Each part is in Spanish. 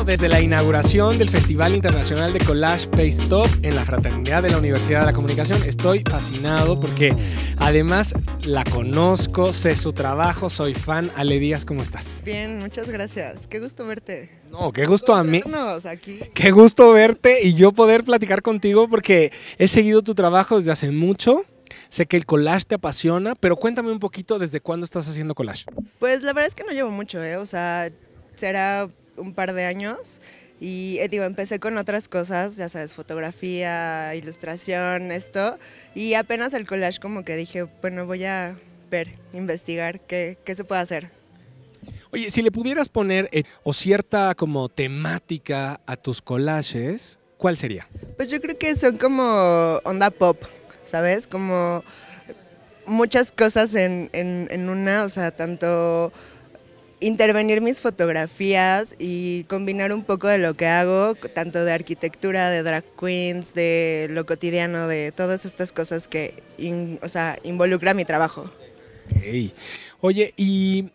Desde la inauguración del Festival Internacional de Collage Paste-Up en la Fraternidad de la Universidad de la Comunicación, estoy fascinado porque además la conozco, sé su trabajo, soy fan. Ale Díaz, ¿cómo estás? Bien, muchas gracias. Qué gusto verte. No, qué gusto a mí. Aquí. Qué gusto verte y yo poder platicar contigo porque he seguido tu trabajo desde hace mucho. Sé que el collage te apasiona, pero cuéntame un poquito desde cuándo estás haciendo collage. Pues la verdad es que no llevo mucho, o sea, será un par de años y empecé con otras cosas, ya sabes, fotografía, ilustración, esto, y apenas el collage como que dije, bueno, voy a investigar qué se puede hacer. Oye, si le pudieras poner o cierta como temática a tus collages, ¿cuál sería? Pues yo creo que son como onda pop, ¿sabes? Como muchas cosas en una, o sea, tanto intervenir mis fotografías y combinar un poco de lo que hago, tanto de arquitectura, de drag queens, de lo cotidiano, de todas estas cosas que involucra mi trabajo. Okay. Oye, y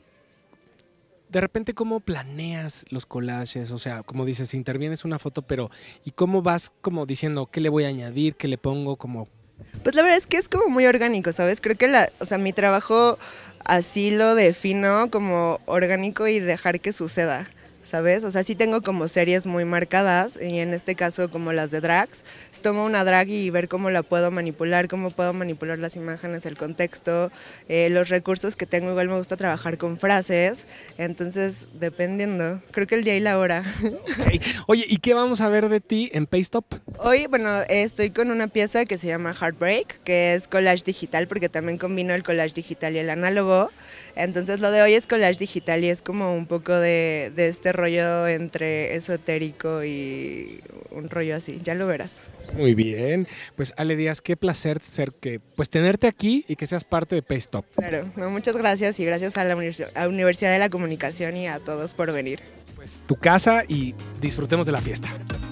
de repente, ¿cómo planeas los collages? O sea, como dices, intervienes una foto, pero ¿y cómo vas como diciendo qué le voy a añadir, qué le pongo, como? Pues la verdad es que es como muy orgánico, ¿sabes? Creo que mi trabajo así lo defino como orgánico y dejar que suceda, ¿sabes? O sea, sí tengo como series muy marcadas y en este caso como las de drags, tomo una drag y ver cómo la puedo manipular, cómo puedo manipular las imágenes, el contexto, los recursos que tengo. Igual me gusta trabajar con frases, entonces dependiendo, creo que el día y la hora. Okay. Oye, ¿y qué vamos a ver de ti en Paste-Up? Hoy, bueno, estoy con una pieza que se llama Heartbreak, que es collage digital, porque también combino el collage digital y el análogo. Entonces lo de hoy es collage digital y es como un poco de este rollo entre esotérico y un rollo así, ya lo verás. Muy bien, pues Ale Díaz, qué placer tenerte aquí y que seas parte de Paste-Up. Claro, no, muchas gracias y gracias a la Universidad de la Comunicación y a todos por venir. Pues tu casa y disfrutemos de la fiesta.